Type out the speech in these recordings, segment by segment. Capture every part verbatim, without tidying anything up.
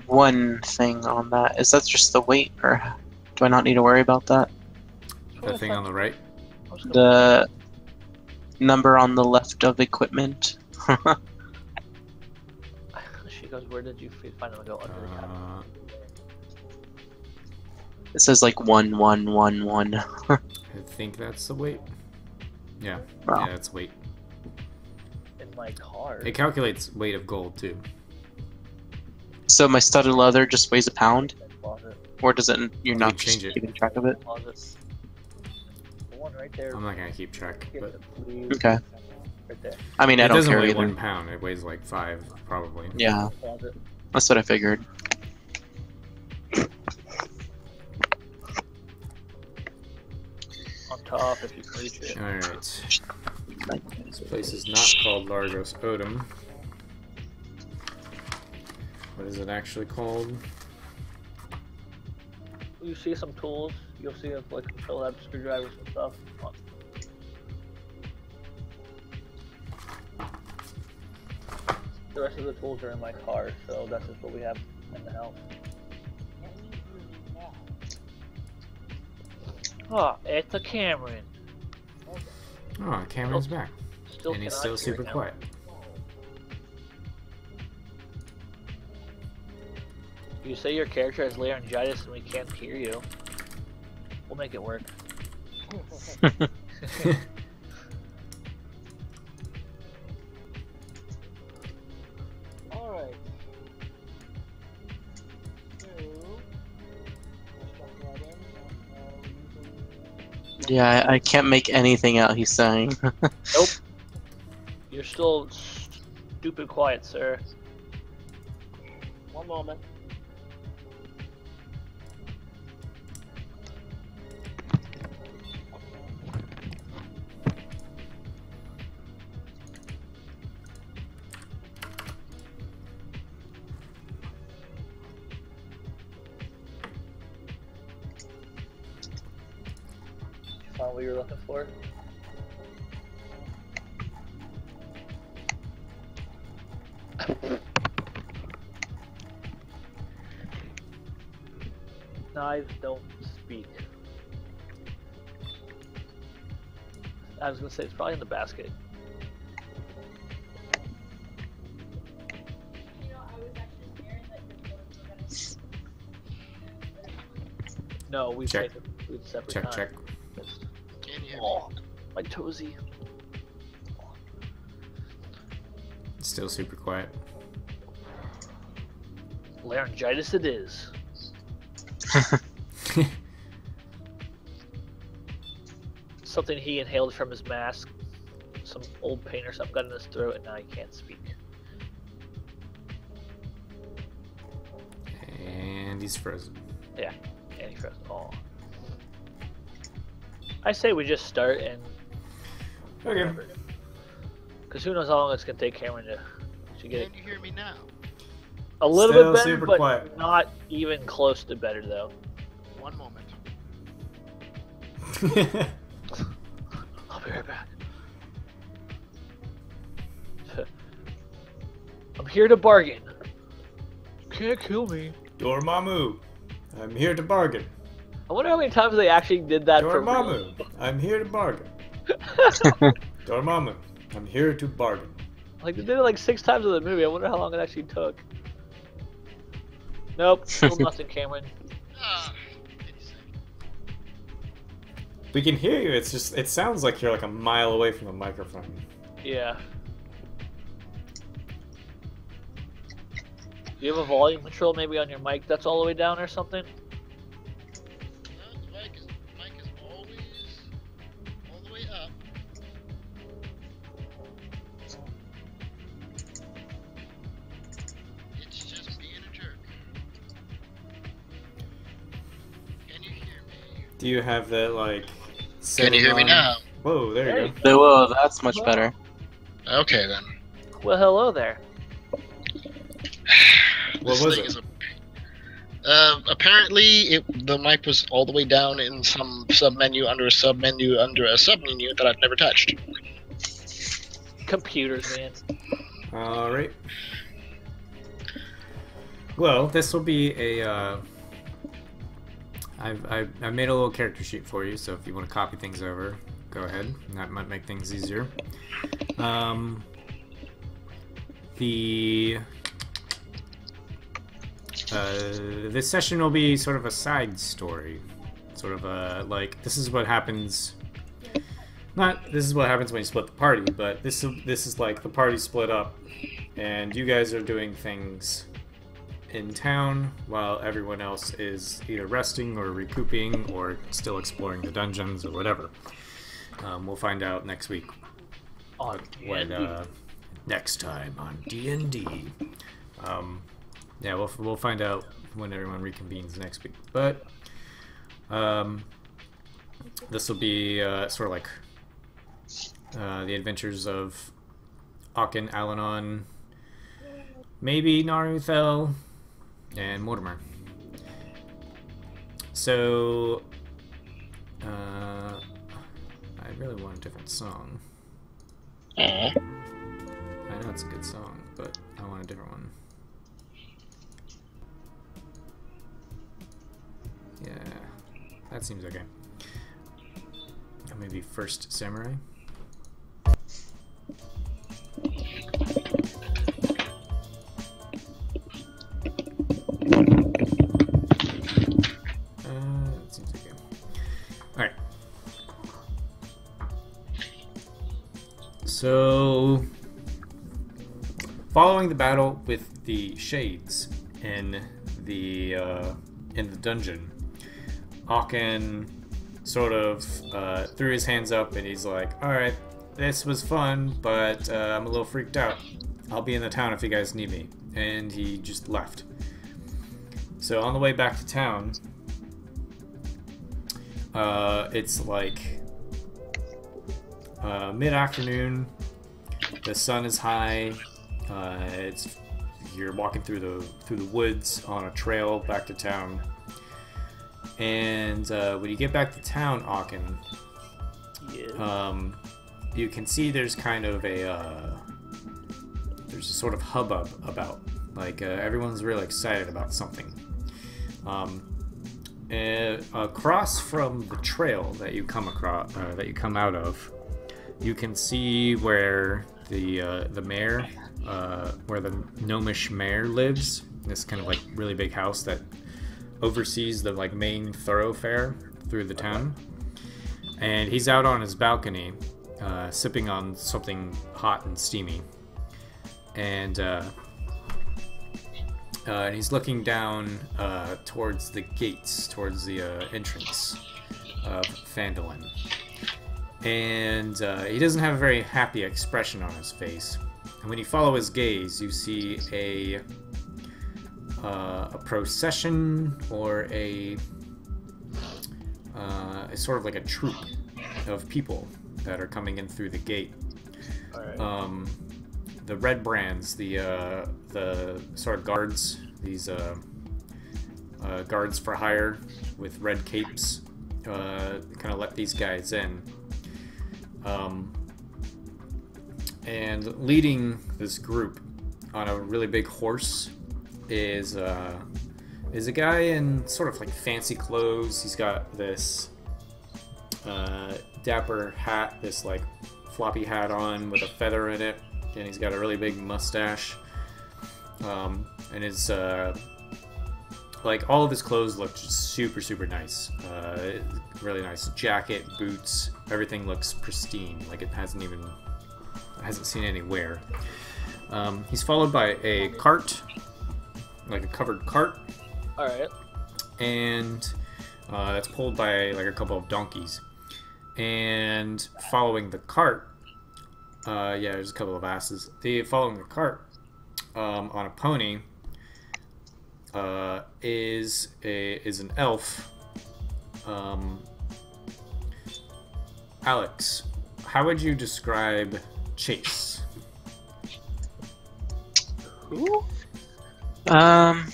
one thing on that. Is that just the weight, or do I not need to worry about that? The thing on the right? The number on the left of equipment. She goes, where did you find them? I go, under the Uh, cabinet. It says like one, one, one, one. I think that's the weight. Yeah, Wow. yeah, it's weight. In my car. It calculates weight of gold too. So my studded leather just weighs a pound, Closet. or does it? You're not You just change it. keeping track of it. Closet. The one right there. I'm not gonna keep track, but Okay. Right there. I mean, I it don't doesn't care weigh either. one pound. It weighs like five, probably. Yeah, Closet. that's what I figured. On top if you reach it. All right. This place is not called Largos Odom. What is it actually called? You see some tools. You'll see if like control have screwdrivers and stuff. The rest of the tools are in my car, so that's just what we have in the house. Oh, it's a Cameron. Oh, Cameron's back. Still And he's cannot still hear super him. quiet. You say your character has laryngitis and we can't hear you. We'll make it work. Alright. Yeah, I, I can't make anything out he's saying. Nope. You're still stupid quiet, sir. One moment. Found what you're looking for? Knives don't speak. I was gonna say it's probably in the basket. No, we Check. take it with separate Check, time. check. Can you hear me? Oh, my toesy. Still super quiet. Laryngitis it is. Something he inhaled from his mask. Some old paint or something got in his throat and now he can't speak. And he's frozen. Yeah, and he froze. Oh. I say we just start and... Okay. Because who knows how long it's going to take Cameron to, to get it. Can you hear me now? A little Still bit better, super but quiet. not even close to better though. One moment. I'll be right back. I'm here to bargain. You can't kill me. Dormammu, I'm here to bargain. I wonder how many times they actually did that for real. Dormammu, I'm here to bargain. Dormammu, I'm here to bargain. Like they did it like six times in the movie. I wonder how long it actually took. Nope, still nothing, Cameron. Ah, pity sake. We can hear you. It's just it sounds like you're like a mile away from the microphone. Yeah. Do you have a volume control maybe on your mic that's all the way down or something? No, the mic is, the mic is always all the way up. It's just being a jerk. Can you hear me? Do you have that like? Can you hear me setting on- now? Whoa, there you Hey. go. Whoa, that's much better. Okay then. Well, hello there. What This was thing it? is a. Uh, apparently, it, the mic was all the way down in some sub menu under a sub menu under a sub menu that I've never touched. Computers, man. All right. Well, this will be a. Uh, I've, I've I've made a little character sheet for you, so if you want to copy things over, go ahead. That might make things easier. Um. The. Uh, this session will be sort of a side story, sort of a like this is what happens. Not this is what happens when you split the party, but this is this is like the party split up, and you guys are doing things in town while everyone else is either resting or recouping or still exploring the dungeons or whatever. Um, we'll find out next week. On when uh, next time on D and D. Um, yeah, we'll we'll find out when everyone reconvenes next week. But um, this will be uh, sort of like uh, the adventures of Aukan, Allanon, maybe Naruthel, and Mortimer. So uh, I really want a different song. Aww. I know it's a good song, but I want a different one. Yeah, that seems okay. Or maybe First Samurai. Uh, that seems okay. Alright. So, following the battle with the Shades in the uh, in the dungeon, Aukan sort of uh, threw his hands up and he's like, "All right, this was fun, but uh, I'm a little freaked out. I'll be in the town if you guys need me." And he just left. So on the way back to town, uh, it's like uh, mid-afternoon. The sun is high. Uh, it's you're walking through the through the woods on a trail back to town. And uh, when you get back to town, Aukan, Yeah. um, you can see there's kind of a uh, there's a sort of hubbub about like uh, everyone's really excited about something. Um, and across from the trail that you come across uh, that you come out of, you can see where the uh, the mayor, uh, where the gnomish mayor lives. This kind of like really big house that oversees the like main thoroughfare through the town, and he's out on his balcony, uh, sipping on something hot and steamy, and uh, uh, and he's looking down uh, towards the gates, towards the uh, entrance of Phandelver. And uh, he doesn't have a very happy expression on his face. And when you follow his gaze, you see a uh, a procession or a, uh, a sort of like a troop of people that are coming in through the gate. All right. Um, the red brands, the uh, the sort of guards, these uh, uh, guards for hire with red capes, uh, kind of let these guys in. Um, and leading this group on a really big horse is uh, is a guy in sort of like fancy clothes. He's got this uh, dapper hat, this like floppy hat on with a feather in it, and he's got a really big mustache. Um, and his uh, like all of his clothes look just super super nice. Uh, really nice jacket, boots, everything looks pristine. Like it hasn't even hasn't seen any wear. Um, he's followed by a cart, like a covered cart. All right. And uh, that's pulled by like a couple of donkeys. And following the cart, uh, yeah, there's a couple of asses. The following the cart um, on a pony uh, is a is an elf. Um, Alex, how would you describe Chase? Who? Um,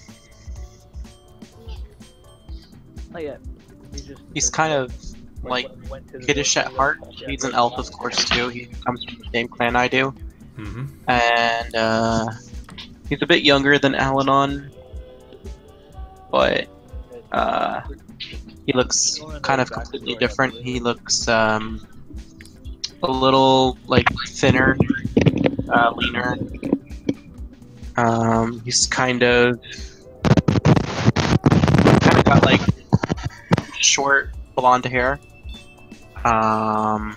Not yet. He just, he's kind of like went- went to the kiddish at door. heart. Yeah. He's an elf, of course, too. He comes from the same clan I do. Mm-hmm. And uh, He's a bit younger than Allanon, but uh, he looks kind of completely different. He looks um, a little like thinner, uh, leaner. Um, he's kind of kind of got like short blonde hair. Um,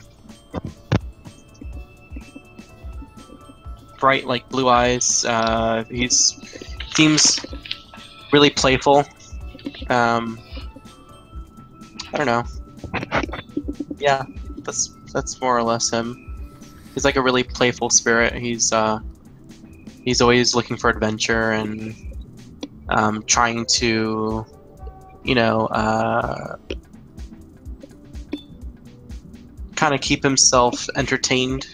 bright like blue eyes. Uh, he's seems really playful. Um, I don't know. Yeah, that's that's more or less him. He's like a really playful spirit. He's uh, he's always looking for adventure and um, trying to, you know, uh, kind of keep himself entertained.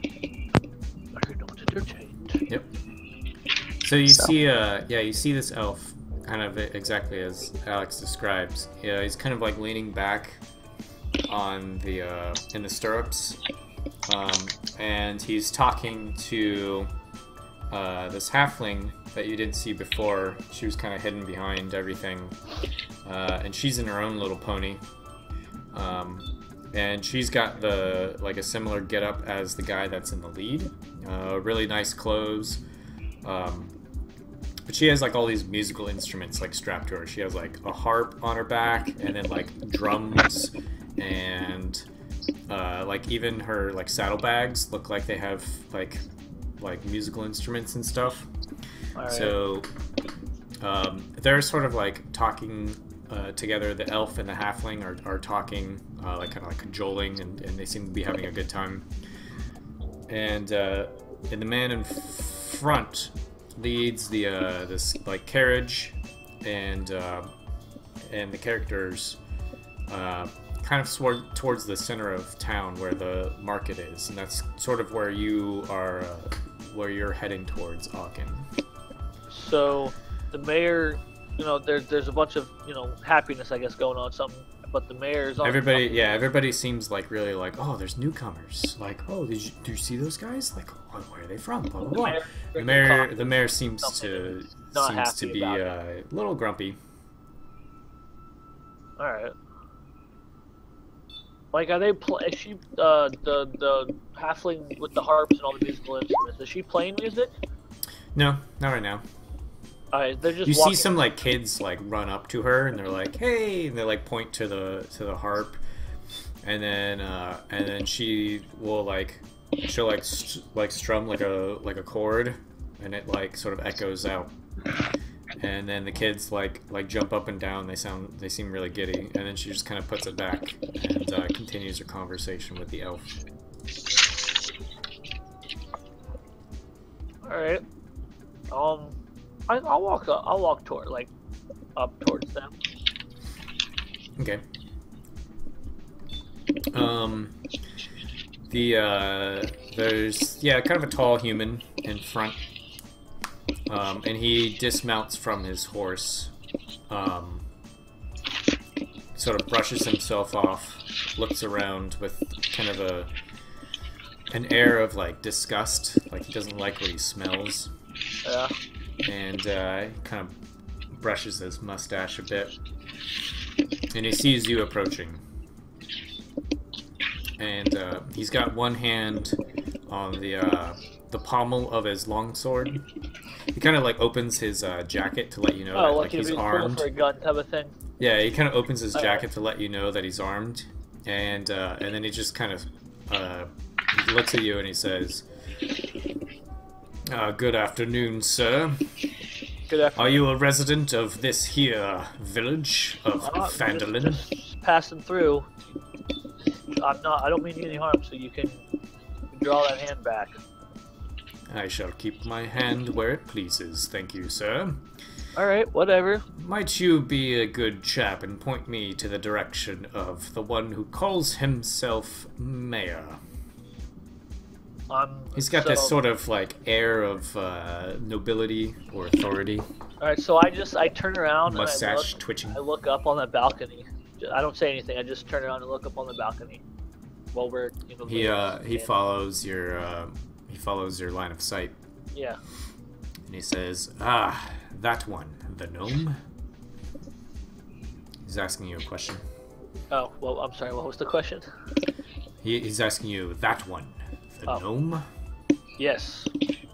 Yep. So you So. see, uh, yeah, you see this elf, kind of exactly as Alex describes. Yeah, he's kind of like leaning back on the uh, in the stirrups, um, and he's talking to uh, this halfling that you didn't see before. She was kind of hidden behind everything, uh, and she's in her own little pony. Um, And she's got the like a similar getup as the guy that's in the lead. Uh, really nice clothes, um, but she has like all these musical instruments like strapped to her. She has like a harp on her back, and then like drums, and uh, like even her like saddlebags look like they have like like musical instruments and stuff. All right. So um, they're sort of like talking. Uh, together, the elf and the halfling are, are talking, uh, like kind of like cajoling, and, and they seem to be having a good time. And uh, and the man in front leads the uh, this like carriage, and uh, and the characters uh, kind of sword towards the center of town where the market is, and that's sort of where you are, uh, where you're heading towards Aukan. So the mayor, you know, there's there's a bunch of, you know, happiness, I guess, going on. Something, but the mayor's on. Everybody, yeah, everybody seems like really like, oh, there's newcomers. Like, oh, did you, did you see those guys? Like, oh, where are they from? Blah blah blah. The mayor, the mayor seems to Not seems to happy be about uh, a little grumpy. All right. Like, are they play? Is she uh, the the halfling with the harps and all the musical instruments? Is she playing music? No, not right now. All right, they're just. You walking. see some like kids like run up to her and they're like, "Hey!" and they like point to the to the harp, and then uh, and then she will like she'll like st like strum like a like a chord, and it like sort of echoes out, and then the kids like like jump up and down. They sound they seem really giddy, and then she just kind of puts it back and uh, continues her conversation with the elf. All right. Um. I, I'll walk. Up, I'll walk toward, like, up towards them. Okay. Um, the uh, there's yeah, kind of a tall human in front, um, and he dismounts from his horse, um, sort of brushes himself off, looks around with kind of a an air of like disgust, like he doesn't like what he smells. Yeah. And uh, kind of brushes his mustache a bit, and he sees you approaching. And uh, he's got one hand on the uh, the pommel of his longsword. He kind of like opens his uh, jacket to let you know Oh, that like, like if he's he's pulling armed. for a gun type of thing. Yeah, he kind of opens his Oh, jacket yeah. to let you know that he's armed, and uh, and then he just kind of uh, he looks at you and he says, uh, "Good afternoon, sir. Good afternoon. Are you a resident of this here village of Uh, Phandelver?" just, just passing through. I'm not. I don't mean you any harm, so you can draw that hand back. I shall keep my hand where it pleases, thank you, sir. All right, whatever. Might you be a good chap and point me to the direction of the one who calls himself mayor? Um, He's got so, this sort of like air of uh, nobility or authority. All right, so I just I turn around Mustache and I look, twitching. I look up on that balcony. I don't say anything. I just turn around and look up on the balcony while we're you know. He uh he follows your uh, he follows your line of sight. Yeah. And he says, "Ah, that one, the gnome." He's asking you a question. Oh, well, I'm sorry. What was the question? He, he's asking you, that one, the Oh. gnome. Yes.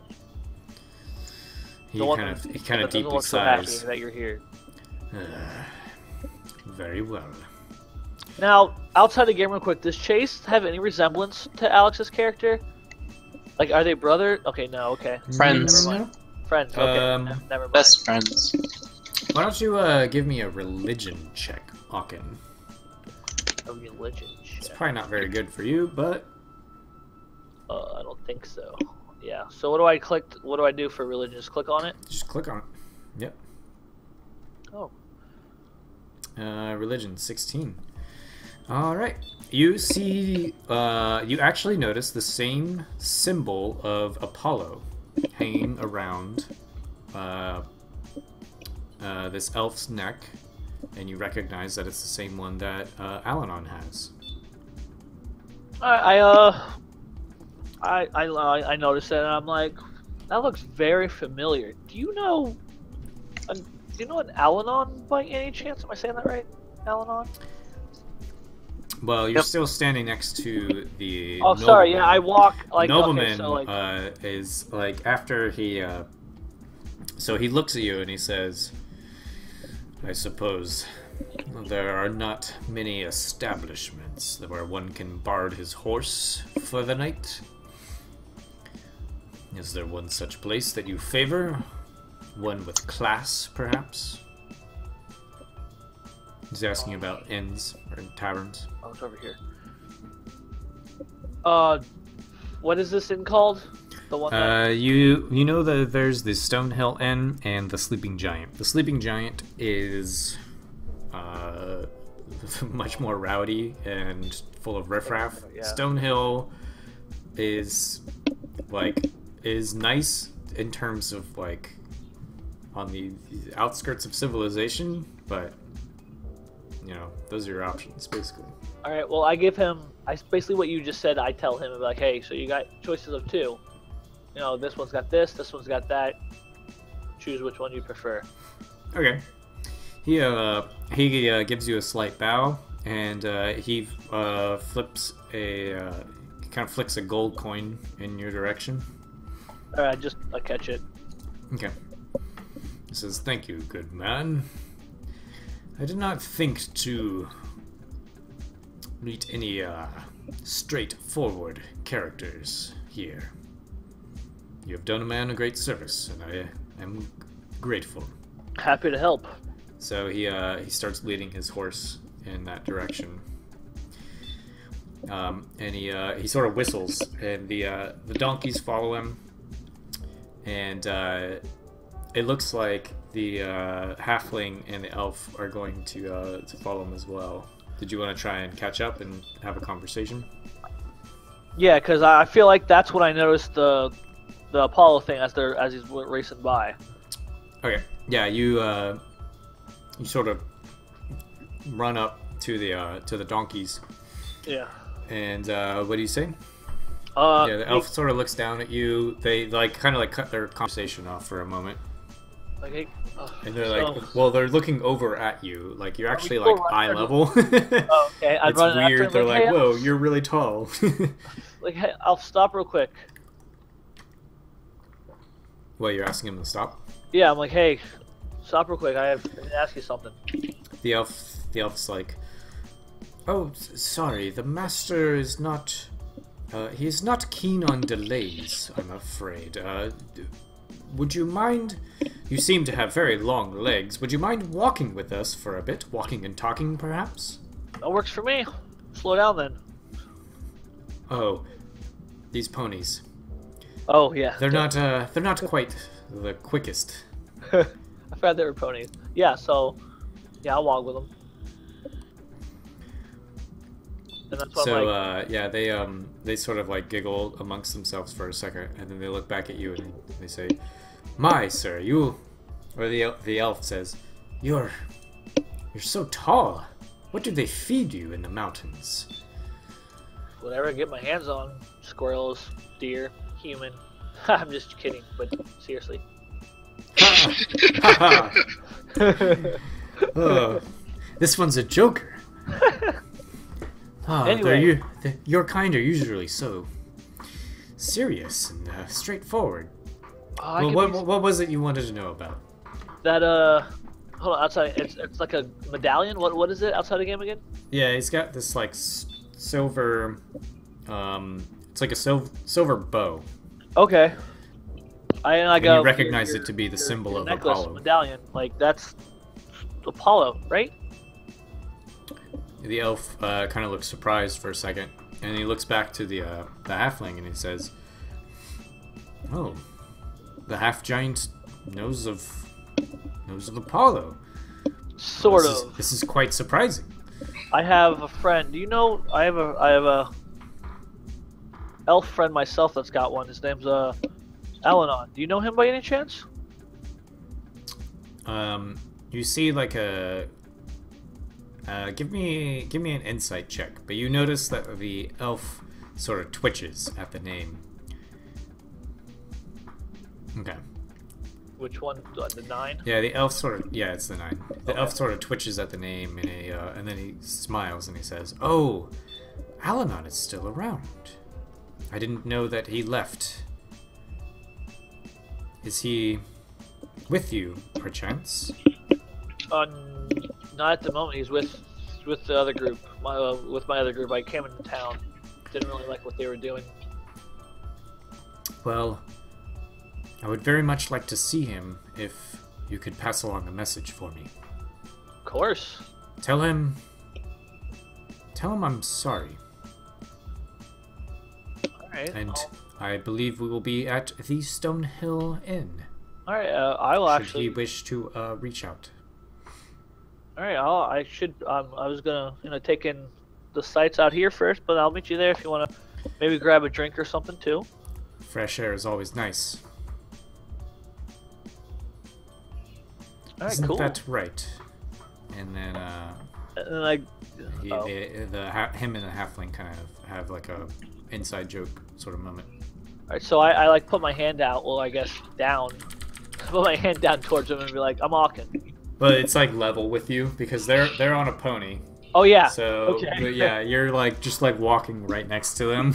He The one kind of he that kind of doesn't deeply look so happy sighs. that you're here. Uh, very well. Now, outside of game real quick, does Chase have any resemblance to Alex's character? Like, are they brother? Okay, no, okay. Friends. Never mind. Friends, okay. Um, ne- never mind. Best friends. Why don't you uh, give me a religion check, Aukan? A religion It's check. probably not very good for you, but Uh, I don't think so. Yeah, so what do I click? What do I do for religion? Just click on it? just click on it. Yep. Oh. Uh, religion sixteen. All right. You see, uh, you actually notice the same symbol of Apollo hanging around uh, uh, this elf's neck, and you recognize that it's the same one that uh, Allanon has. I, I uh, I I I noticed it, and I'm like, that looks very familiar. Do you know? An, do you know an Allanon by any chance? Am I saying that right? Allanon? Well, you're Yep. still standing next to the. Oh, sorry. Yeah, nobleman. I walk like the nobleman okay, so like uh, is like after he. Uh, so he looks at you and he says, "I suppose there are not many establishments where one can bard his horse for the night. Is there one such place that you favor? One with class, perhaps?" He's asking about inns or taverns. oh, it's over here. Uh, what is this inn called? The one that Uh, you you know that there's the Stonehill Inn and the Sleeping Giant. The Sleeping Giant is uh, much more rowdy and full of riffraff. Yeah. Stonehill is like is nice in terms of like on the outskirts of civilization, but you know those are your options basically. All right. Well, I give him. I basically what you just said. I tell him like, hey, so you got choices of two. You know, this one's got this. This one's got that. Choose which one you prefer. Okay. He uh he uh, gives you a slight bow, and uh, he uh, flips a uh, kind of flicks a gold coin in your direction. All right. Just I catch it. Okay. He says, "Thank you, good man. I did not think to meet any uh, straightforward characters here. You have done a man a great service, and I am grateful." Happy to help. So he uh, he starts leading his horse in that direction, um, and he uh, he sort of whistles, and the uh, the donkeys follow him, and uh, it looks like the uh, halfling and the elf are going to uh, to follow him as well. Did you want to try and catch up and have a conversation? Yeah, because I feel like that's when I noticed the the Apollo thing as they're as he's racing by. Okay. Yeah, you uh, you sort of run up to the uh, to the donkeys, Yeah. and uh, what do you say? Uh, Yeah, the elf sort of looks down at you. They like kind of like cut their conversation off for a moment, Like, hey, uh, and they're so- like, "Well, they're looking over at you. Like you're actually still like run eye after- level." Oh, okay. I'd It's run after weird. him, They're like, hey, "Whoa, I'll- you're really tall." Like, hey, I'll stop real quick. Well, you're asking him to stop. Yeah, I'm like, hey, stop real quick. I have to ask you something. The elf, the elf's like, "Oh, s- sorry. The master is not. Uh, he is not keen on delays, I'm afraid. Uh, d- would you mind? You seem to have very long legs. Would you mind walking with us for a bit? Walking and talking, perhaps?" That works for me. Slow down then. Oh, these ponies. Oh yeah. They're not. Uh, they're not quite the quickest. I forgot they were ponies. Yeah. So, yeah, I'll walk with them. And that's what So I'm like. uh, yeah, they um they sort of like giggle amongst themselves for a second, and then they look back at you and they say, "My sir, you," or the el- the elf says, "You're you're so tall. What do they feed you in the mountains?" Whatever I get my hands on. Squirrels, deer, human. I'm just kidding, but seriously. Haha. Oh, this one's a joker. Ah, Anyway. they're you, the, your kind are usually so serious and uh, straightforward. Oh, I Well, can what, be- what was it you wanted to know about? that uh, hold on, outside. It's it's like a medallion. What what is it outside the game again? Yeah, he's got this like s- silver, um, it's like a sil- silver bow. Okay. I and I And go. you recognize your- it to be the your- symbol your of necklace, Apollo. medallion. Like that's Apollo, right? The elf uh, kind of looks surprised for a second, and he looks back to the uh, the halfling, and he says, "Oh, the half giant knows of knows of Apollo. Sort this of. Is, this is quite surprising." I have a friend. Do you know? I have a I have a elf friend myself that's got one. His name's uh Allanon. Do you know him by any chance? Um, you see like a. Uh, give me give me an insight check, but you notice that the elf sort of twitches at the name. Okay. Which one? Uh, The nine. Yeah, the elf sort of yeah, it's the nine. The Okay. elf sort of twitches at the name, and he uh, and then he smiles and he says, "Oh, Allanon is still around. I didn't know that he left. Is he with you, perchance?" Uh, not at the moment. He's with with the other group. My uh, with my other group. I came into town. Didn't really like what they were doing. Well, I would very much like to see him if you could pass along a message for me. Of course. Tell him. Tell him I'm sorry, All right. and I'll- I believe we will be at the Stonehill Inn. all right. Uh, I will Should actually. he wish to uh, reach out. All right. I'll, I should. Um, I was gonna, you know, take in the sights out here first, but I'll meet you there if you want to. Maybe grab a drink or something too. Fresh air is always nice. All right. Isn't cool. that right? And then uh, And then I. he, oh. the, the ha- him and the halfling kind of have like a inside joke sort of moment. All right. So I, I like put my hand out. Well, I guess down. Put my hand down towards him and be like, "I'm Aukan." But it's like level with you because they're they're on a pony. Oh yeah. So okay. but yeah, you're like just like walking right next to them.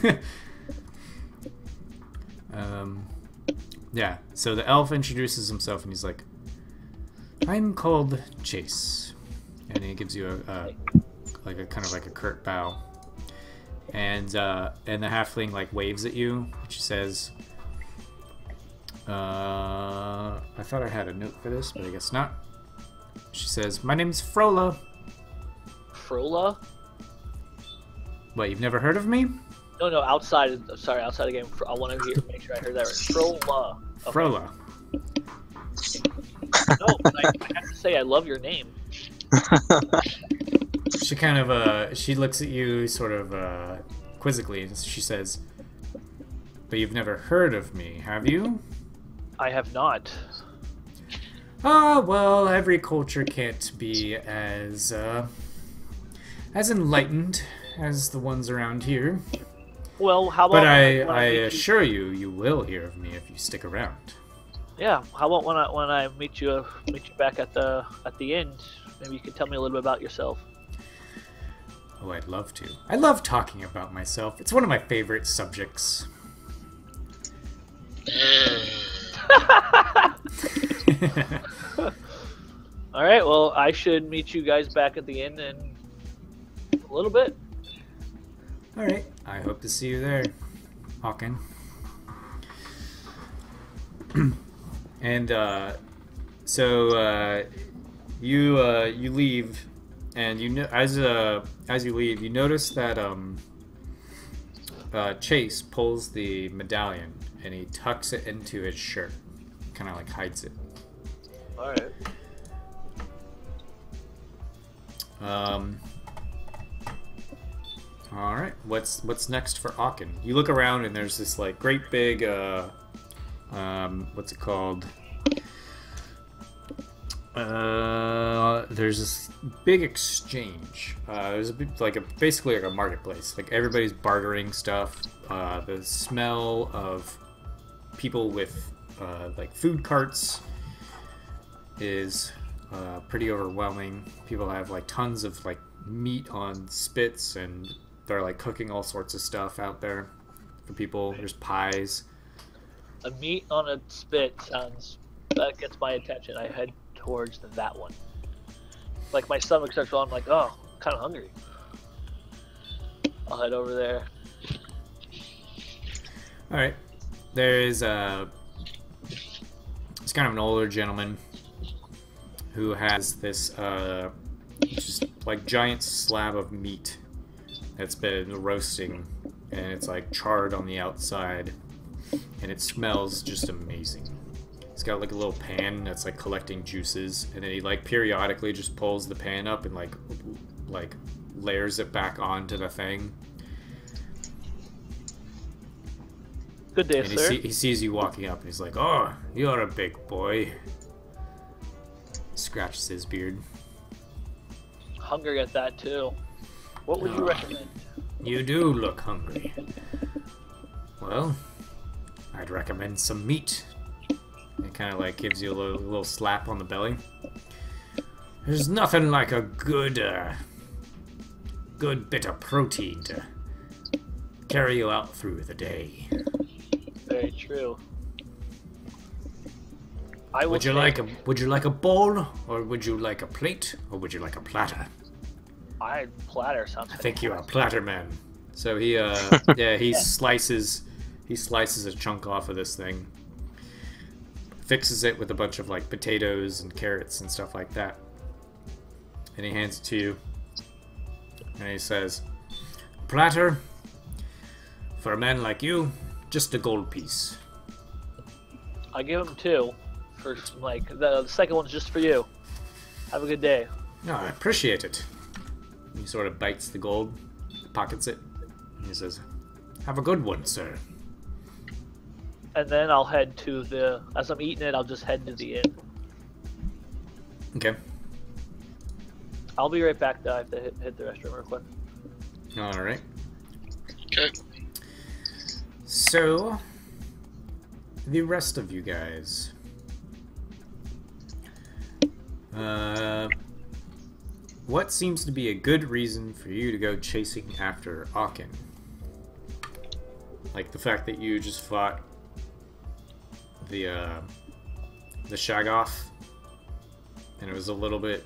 um, yeah. So the elf introduces himself and he's like, "I'm called Chase," and he gives you a, a like a kind of like a curt bow. And uh, and the halfling like waves at you. She says, uh, "I thought I had a note for this, but I guess not." She says, "My name's Frola." Frola? What, you've never heard of me? No, no, outside. Sorry, outside the game. I want to hear, make sure I heard that right. Frola. Okay. Frola. No, but I, I have to say I love your name. She kind of, uh, she looks at you sort of, uh, quizzically, and she says, "But you've never heard of me, have you?" I have not. Ah, well, every culture can't be as, uh, as enlightened as the ones around here. Well, how about But I, when I meet you- assure you, you will hear of me if you stick around. Yeah. How about when I when I meet you meet you back at the at the end? Maybe you can tell me a little bit about yourself. Oh, I'd love to. I love talking about myself. It's one of my favorite subjects. All right. Well, I should meet you guys back at the inn in a little bit. Alright, I hope to see you there, Aukan. And, uh, so, uh, you, uh, you leave, and you know, as, uh, as you leave, you notice that, um, uh, Chase pulls the medallion, and he tucks it into his shirt. Kind of like hides it. All right. Um... All right, what's what's next for Aukan? You look around and there's this like great big, uh, um, what's it called? Uh, there's this big exchange. Uh, there's a big, like a basically like a marketplace. Like everybody's bartering stuff. Uh, the smell of people with uh, like food carts is uh, pretty overwhelming. People have like tons of like meat on spits, and they're like cooking all sorts of stuff out there for people. There's pies. A meat on a spit sounds, that gets my attention. I head towards that one. Like my stomach starts going, I'm like, oh, I'm kind of hungry. I'll head over there. All right. There is a. It's kind of an older gentleman who has this uh, just like giant slab of meat that's been roasting, and it's like charred on the outside, and it smells just amazing. He's got like a little pan that's like collecting juices, and then he like periodically just pulls the pan up and like like layers it back onto the thing. Good day, And he, sir. see, he sees you walking up, and he's like, "Oh, you're a big boy." Scratches his beard. Hungry at that too. What would you Ah. recommend? You do look hungry. Well, I'd recommend some meat. It kind of like gives you a little, little slap on the belly. There's nothing like a good, uh, good bit of protein to carry you out through the day. Very true. I will Would you take- like a Would you like a bowl, or would you like a plate, or would you like a platter? I platter sounds. I think you're a platter man. So he, uh, yeah, he slices, he slices a chunk off of this thing, fixes it with a bunch of like potatoes and carrots and stuff like that, and he hands it to you, and he says, "Platter for a man like you, just a gold piece." I give him two. For like the, the second one's just for you. Have a good day. No, I appreciate it. He sort of bites the gold, pockets it, and he says, "Have a good one, sir." And then I'll head to the. As I'm eating it, I'll just head to the inn. Okay. I'll be right back. Though I have to hit, hit the restroom real quick. All right. Okay. So, the rest of you guys. Uh, what seems to be a good reason for you to go chasing after Aukan? Like the fact that you just fought the uh, the Shagoth, and it was a little bit.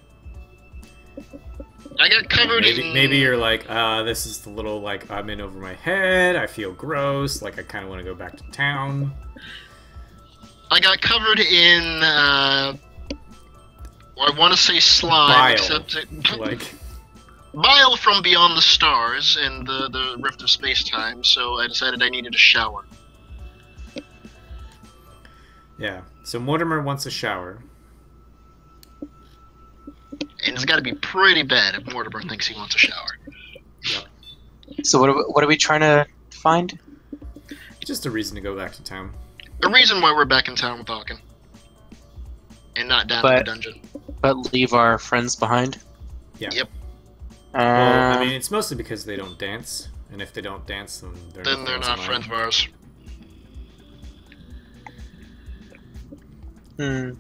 I got covered Maybe, in. maybe you're like, uh, this is the little like I'm in over my head. I feel gross. Like I kind of want to go back to town. I got covered in. Uh, I want to say slime, Bile. except it, Like. bile from beyond the stars and the the rift of space time. So I decided I needed a shower. Yeah. So Mortimer wants a shower. And it's got to be pretty bad if Mortimer thinks he wants a shower. So what are we, what are we trying to find? Just a reason to go back to town. The reason why we're back in town with Aukan. And not down in But- the dungeon. But leave our friends behind? Yeah. Yep. Um, Well, I mean, it's mostly because they don't dance, and if they don't dance, then they're, Then they're not friends of ours. hmm.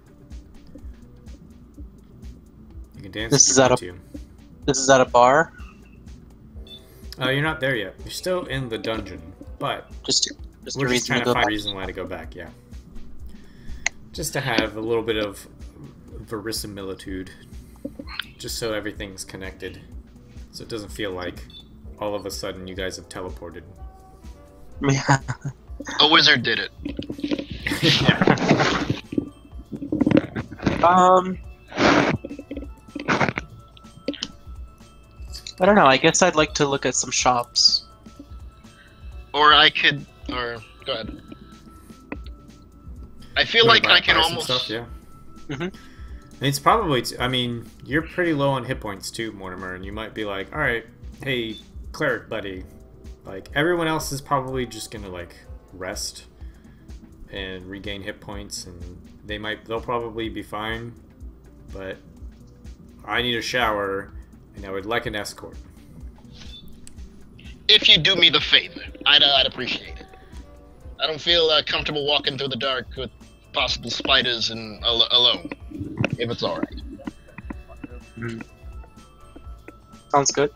You can dance. This if is you at want a- to. This is at a bar? Uh, you're not there yet. You're still in the dungeon, but Just, just we're a just reason trying to to go find a back? reason why to go back. Yeah. Just to have a little bit of verisimilitude, just so everything's connected, so it doesn't feel like all of a sudden you guys have teleported. Yeah. A wizard did it. Um, I don't know. I guess I'd like to look at some shops. Or I could. Or. Go ahead. I feel Wanna like buy- I can buy some almost. Stuff, yeah. Mhm. It's probably. T- I mean, you're pretty low on hit points too, Mortimer, and you might be like, "All right, hey, cleric buddy." Like everyone else is probably just gonna like rest and regain hit points, and they might. They'll probably be fine, but I need a shower, and I would like an escort. If you do me the favor, I'd, uh, I'd appreciate it. I don't feel uh, comfortable walking through the dark with possible spiders and al- alone. if it's all right. Mm. Sounds good.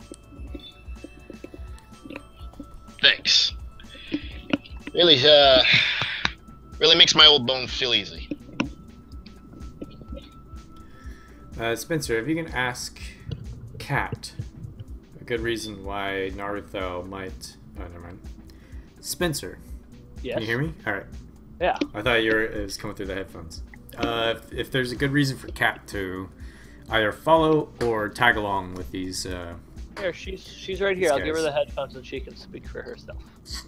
Thanks. Really, uh, really makes my old bones feel easy. Uh, Spencer, if you can ask Cat a good reason why Naruthel might. Oh, never mind. Spencer, Yes. can you hear me? All right. Yeah. I thought you were it was coming through the headphones. Uh, if, if there's a good reason for Cat to either follow or tag along with these. Uh, Here, she's she's right here. These I'll give her guys. the headphones and she can speak for herself.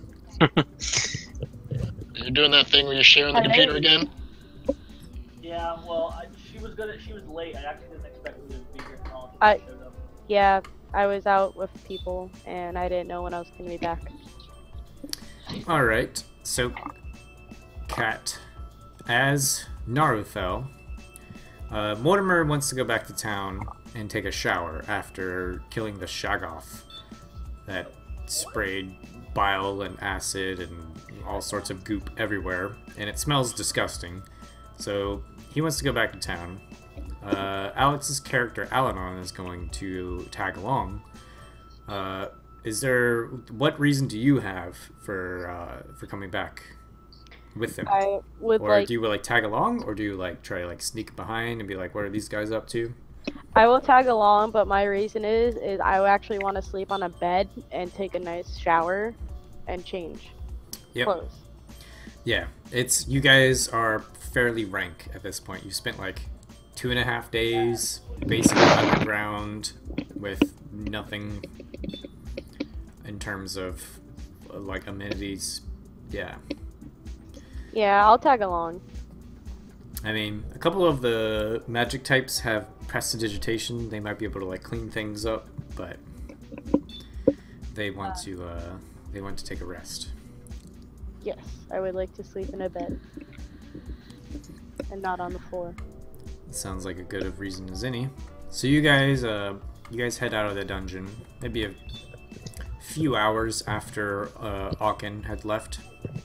You're doing that thing where you're sharing the Hello? computer again? Yeah, well, I, she was gonna. She was late. I actually didn't expect her to be here. Until she I- showed up. Yeah, I was out with people, and I didn't know when I was going to be back. all right. So, Cat, as Naruthel, uh, Mortimer wants to go back to town and take a shower after killing the Shaggoth that sprayed bile and acid and all sorts of goop everywhere, and it smells disgusting. So he wants to go back to town. Uh, Alex's character Allanon is going to tag along. Uh, is there what reason do you have for uh, for coming back with them? I would Or like. do you like tag along, or do you like try to like sneak behind and be like, what are these guys up to? I will tag along, but my reason is is I actually want to sleep on a bed and take a nice shower and change Yep. clothes. Yeah, it's you guys are fairly rank at this point. You spent like two and a half days basically underground with nothing in terms of uh, like amenities. Yeah, Yeah, I'll tag along. I mean, a couple of the magic types have prestidigitation. They might be able to like clean things up, but they want to uh, they want to take a rest. Yes, I would like to sleep in a bed and not on the floor. Sounds like a good of reason as any. So you guys, uh, you guys head out of the dungeon. Maybe a few hours after uh, Aukan had left,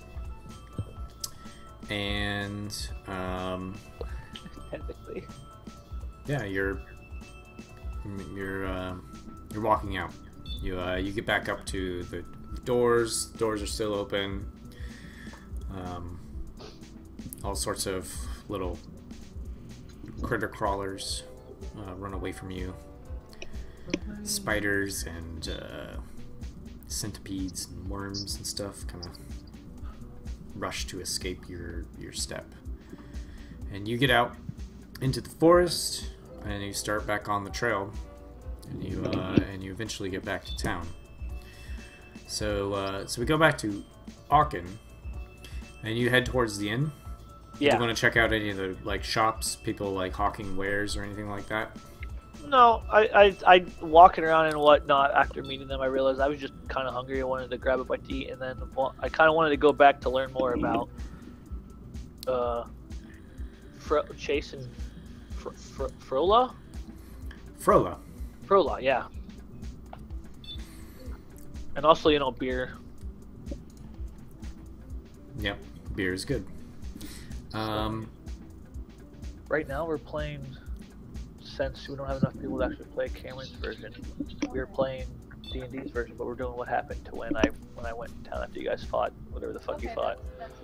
and um, Technically. yeah, you're you're uh, you're walking out. You uh, you get back up to the doors. Doors are still open. Um, all sorts of little critter crawlers uh, run away from you. Spiders and uh, centipedes and worms and stuff kind of rush to escape your your step. And you get out into the forest and you start back on the trail, and you uh, and you eventually get back to town. So uh, so we go back to Aukan, and you head towards the inn. Yeah. You want to check out any of the like shops, people like hawking wares or anything like that? No, I, I, I walking around and whatnot after meeting them, I realized I was just kind of hungry. I wanted to grab a bite to eat, and then well, I kind of wanted to go back to learn more about uh, Fro- Chase and Fr- Fr- Frola? Frola. Frola, yeah. And also, you know, beer. Yep, beer is good. Um, Right now, we're playing. Since we don't have enough people to actually play Cameron's version, we're playing D and D's version, but we're doing what happened to when I when I went to town after you guys fought, whatever the fuck you fought.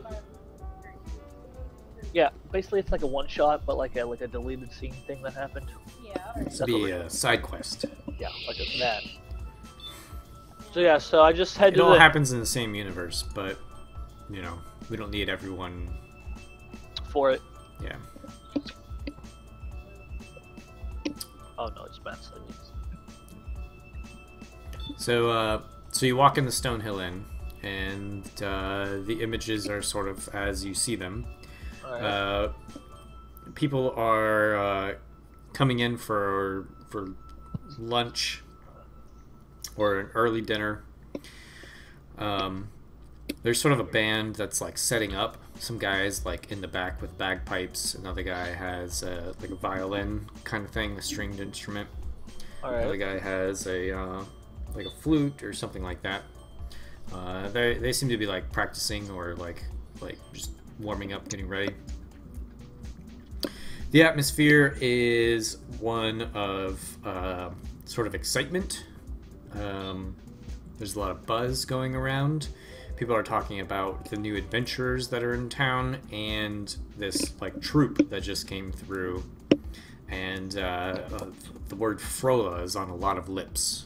Yeah, basically it's like a one shot, but like a like a deleted scene thing that happened. this would be a side quest. Yeah, like a, that. So yeah, so I just had It to. all the, happens in the same universe, but you know we don't need everyone. for it. Yeah. Oh no, it's Matt's sleeping. So, uh, so you walk in the Stonehill Inn, and uh, the images are sort of as you see them. Alright. Uh, people are uh, coming in for for lunch or an early dinner. Um, there's sort of a band that's like setting up. Some guys like in the back with bagpipes. Another guy has uh, like a violin kind of thing, a stringed instrument. Another Alright. guy has a uh, like a flute or something like that. Uh, they they seem to be like practicing or like like just warming up, getting ready. The atmosphere is one of uh, sort of excitement. Um, there's a lot of buzz going around. People are talking about the new adventurers that are in town and this like troupe that just came through. And uh, uh, the word Frola is on a lot of lips.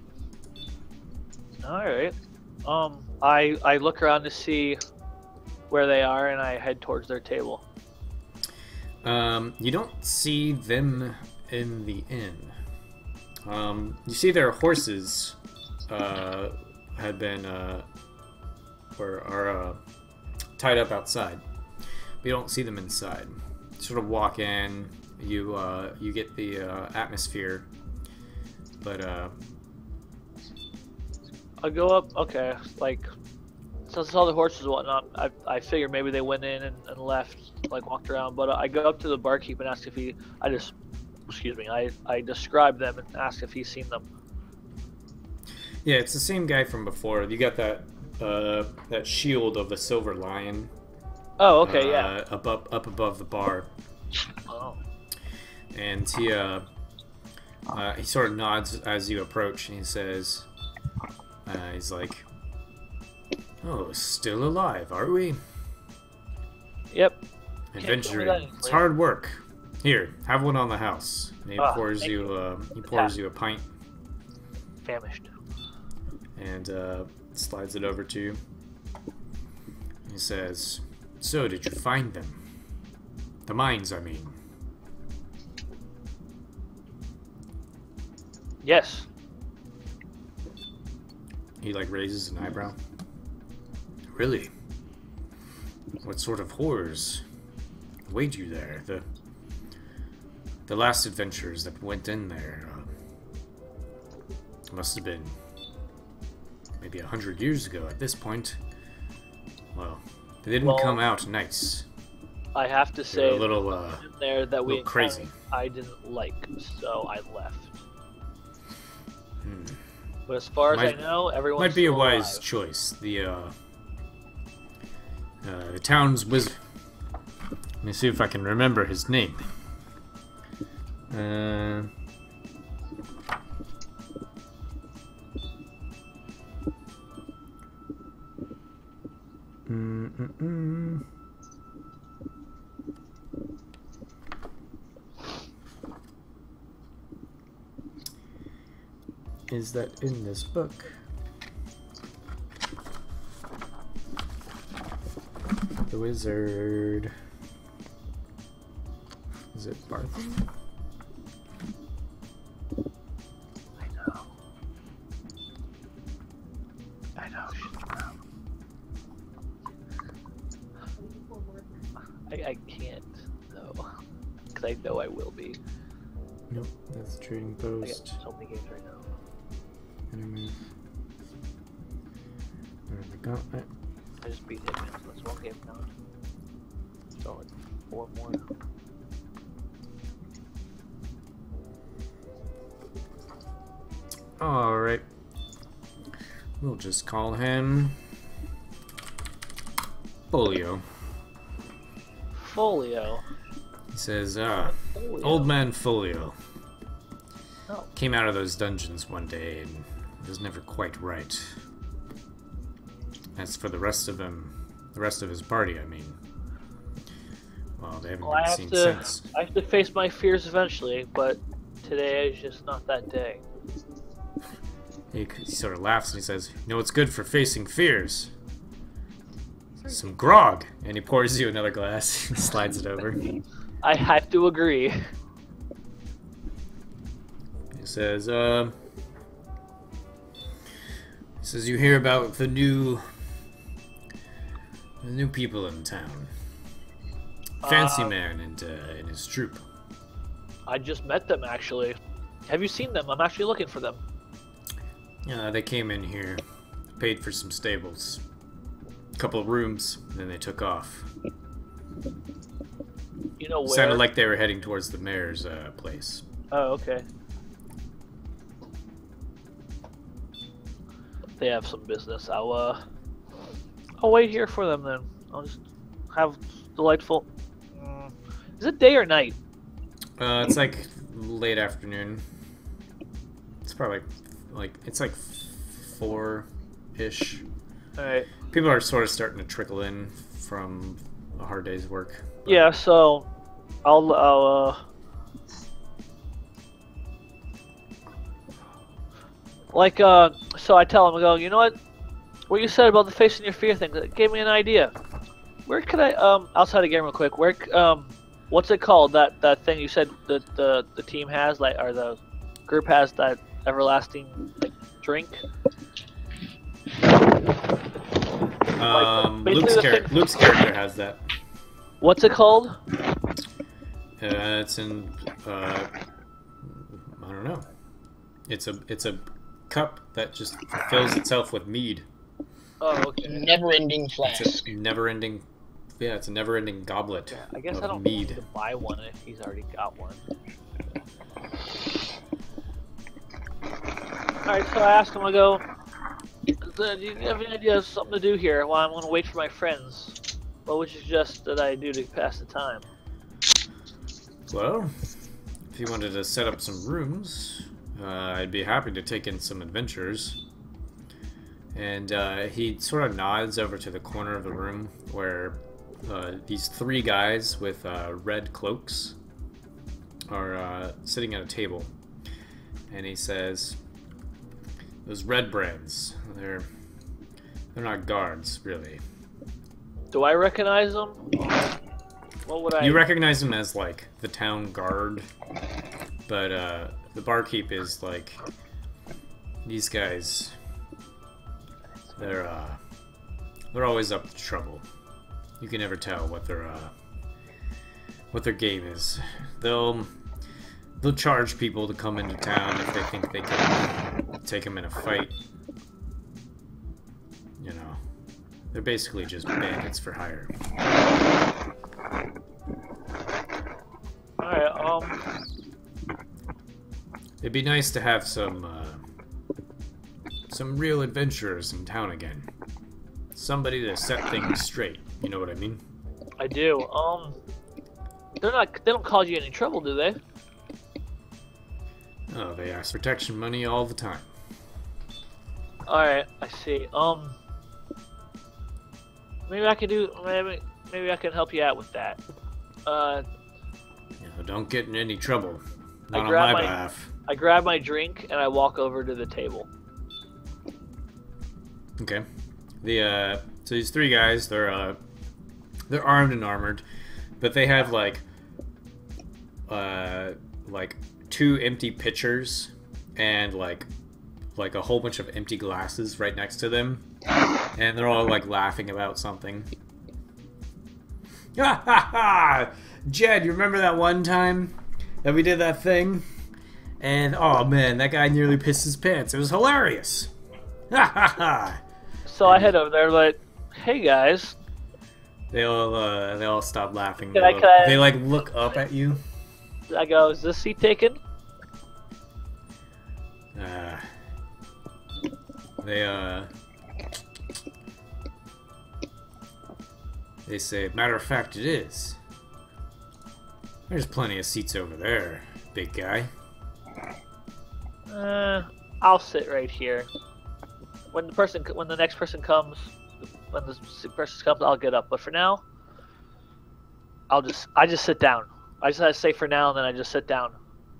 All right. Um, I I look around to see where they are, and I head towards their table. Um, you don't see them in the inn. Um, you see their horses uh, had been uh, or are uh, tied up outside. But you don't see them inside. You sort of walk in. You uh, you get the uh, atmosphere, but uh, I go up. Okay, like since I saw the horses and whatnot, I I figured maybe they went in and, and left, like walked around. But I go up to the barkeep and ask if he. I just, excuse me. I I describe them and ask if he's seen them. Yeah, it's the same guy from before. You got that uh, that shield of the silver lion. Oh, okay, uh, yeah. Up up up above the bar. Oh. And he uh, uh, he sort of nods as you approach, and he says, uh, he's like, "Oh, still alive, are we? Yep. Adventuring. It's hard work. Here, have one on the house." And he Ah, pours thank you, you. uh, he pours you a pint, Famished. and uh, slides it over to you. He says, "So, did you find them? The mines, I mean." Yes. He like raises an eyebrow. Really? What sort of horrors await you there? The the last adventurers that went in there uh, must have been maybe a hundred years ago at this point. Well, they didn't Well, come out nice. I have to They say, were a little uh, in there that we little crazy. encountered, I didn't like, so I left. Hmm. But as far as Might- I know, everyone's Might be a still wise alive. choice. The uh, uh, the town's wizard. Let me see if I can remember his name. Uh, mm, mm, mm. Is that in this book? The wizard. Is it Barthen? I know. I know. I, I can't, though. Because I know I will be. Nope, that's Trading I got Post. so many games right now. Enemies. There's the gauntlet. I just beat Hitman, so that's one game now. So it's four more. Alright. We'll just call him Folio. Folio. He says, ah, Folio. old man Folio. Oh. Came out of those dungeons one day and was never quite right. As for the rest of him, the rest of his party, I mean, well, they haven't Well, I been have seen to. since. I have to face my fears eventually, but today is just not that day. He, he sort of laughs and he says, "You know what's good for facing fears? Some grog." And he pours you another glass and slides it over. He I have to agree. says, uh, he says, "You hear about the new, the new people in town. Fancy Uh, Man and, uh, and his troop." I just met them actually. Have you seen them? I'm actually looking for them. Uh, they came in here, paid for some stables, a couple of rooms, and then they took off. You know where? Sounded like they were heading towards the mayor's uh, place. Oh, okay. They have some business. I'll uh, I'll wait here for them then. I'll just have delightful. Mm. Is it day or night? Uh, it's like late afternoon. It's probably like it's like four-ish. All right. People are sort of starting to trickle in from a hard day's work. But... Yeah, so I'll I'll uh like uh so I tell him, I go, you know what? What you said about the facing your fear thing, that gave me an idea. Where could I um outside the game real quick? Where um what's it called? That that thing you said that the the team has, like, or the group has, that everlasting like, drink. Um, Like, Luke's, basically the char- thing- Luke's character has that. What's it called? Uh, it's in. Uh, I don't know. It's a it's a cup that just fills itself with mead. Oh, okay. Never-ending It's flask. a never-ending. Yeah, it's a never-ending goblet Yeah, I guess of I don't mead. need to buy one if he's already got one. Alright, so I asked him, I go, do you have any idea of something to do here while I'm going to wait for my friends? What would you suggest that I do to pass the time? Well, if you wanted to set up some rooms, uh, I'd be happy to take in some adventures. And uh, he sort of nods over to the corner of the room where uh, these three guys with uh, red cloaks are uh, sitting at a table. And he says, those red brands, they're, they're not guards, really. Do I recognize them? What would I... You recognize them as, like, the town guard, but uh, the barkeep is, like, these guys, they're, uh, they're always up to trouble. You can never tell what their, uh, what their game is. They'll, they'll charge people to come into town if they think they can take them in a fight. You know, they're basically just bandits for hire. Alright, um... It'd be nice to have some, uh, some real adventurers in town again. Somebody to set things straight, you know what I mean? I do. Um... They're not... They don't cause you any trouble, do they? Oh, they ask protection money all the time. Alright, I see. Um... Maybe I can do... Maybe, maybe I can help you out with that. Uh... You know, don't get in any trouble. Not I on grab my my- behalf. I grab my drink and I walk over to the table. Okay. The, uh, so these three guys, they're, uh, they're armed and armored, but they have, like, uh, like, two empty pitchers and, like, like a whole bunch of empty glasses right next to them. And they're all, like, laughing about something. Ha ha ha! Jed, you remember that one time that we did that thing? And, oh man, that guy nearly pissed his pants. It was hilarious. Ha ha ha! So I head over there like, hey guys. They all, uh, they all stop laughing. Can They, I- look- can I- they, like, look up at you. I go, is this seat taken? Uh, they, uh... They say, matter of fact, it is. There's plenty of seats over there, big guy. Uh, I'll sit right here. When the person, when the next person comes, when the person comes, I'll get up. But for now, I'll just, I just sit down. I just have to say for now, and then I just sit down.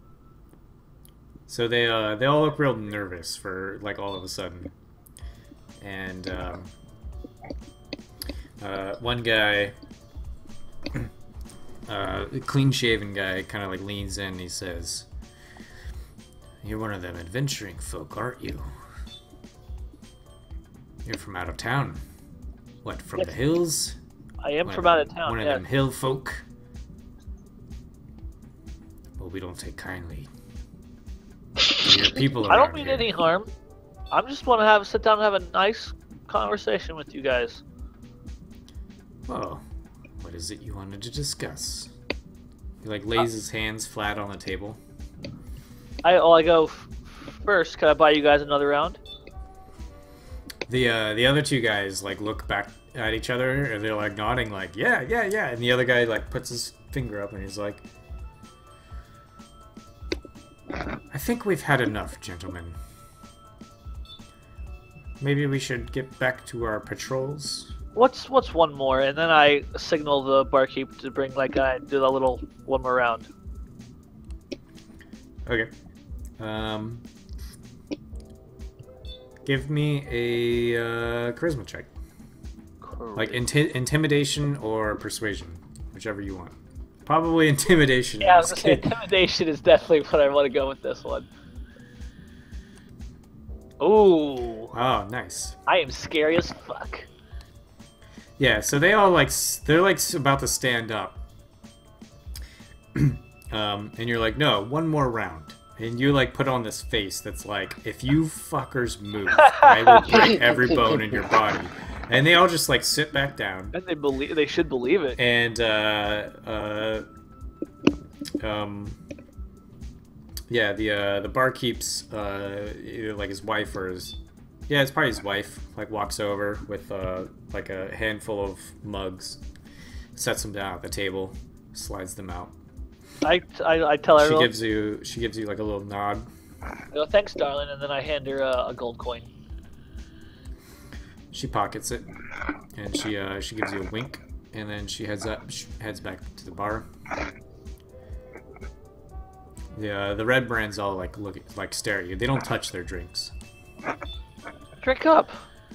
So they, uh, they all look real nervous for, like, all of a sudden. And, um... Uh, one guy... uh, a clean-shaven guy kind of, like, leans in and he says... You're one of them adventuring folk, aren't you? You're from out of town. What, from Yes. the hills? I am One from of out them- of town. One of Yeah. them hill folk? Well, we don't take kindly to your people I don't around mean here. any harm. I just want to have sit down and have a nice conversation with you guys. Well, what is it you wanted to discuss? He, like, lays his hands flat on the table. I, oh, I go f- first. Can I buy you guys another round? The uh, the other two guys like look back at each other and they're like nodding like yeah yeah yeah, and the other guy like puts his finger up and he's like, I think we've had enough, gentlemen. Maybe we should get back to our patrols. What's what's one more? And then I signal the barkeep to bring like I do a little one more round. Okay. Um. Give me a uh, charisma check. Like inti intimidation or persuasion, whichever you want. Probably intimidation. Yeah, I was gonna say intimidation is definitely what I want to go with this one. Ooh. Oh, nice. I am scary as fuck. Yeah, so they all like they're like about to stand up, um, and you're like, no, one more round, and you like put on this face that's like, if you fuckers move, I will break every bone in your body. And they all just like sit back down. And they believe they should believe it. And uh, uh, um, yeah, the uh, the barkeep's uh, either like his wife or his yeah, it's probably his wife. Like walks over with uh, like a handful of mugs, sets them down at the table, slides them out. I, I, I tell her. She gives you she gives you like a little nod. I go, thanks, darling, and then I hand her a, a gold coin. She pockets it, and she uh, she gives you a wink, and then she heads up, she heads back to the bar. The uh, the red brands all like look like stare at you. They don't touch their drinks. Drink up.